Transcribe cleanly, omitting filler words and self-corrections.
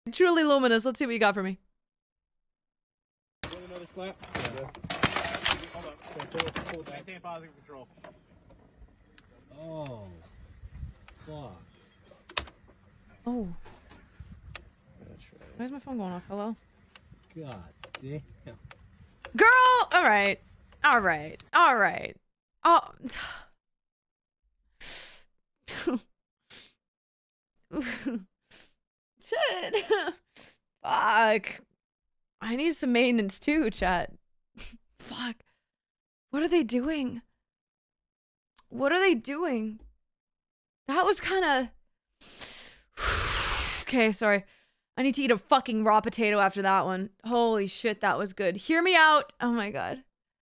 Truly luminous. Let's see what you got for me. Another slap? Hold up. Maintain positive control. Oh. Fuck. Oh. Why is my phone going off? Hello? God damn. Girl! Alright. Alright. Alright. Oh. Shit. Fuck. I need some maintenance too, chat. Fuck. What are they doing? What are they doing? That was kind of... Okay, sorry. I need to eat a fucking raw potato after that one. Holy shit, that was good. Hear me out. Oh my god.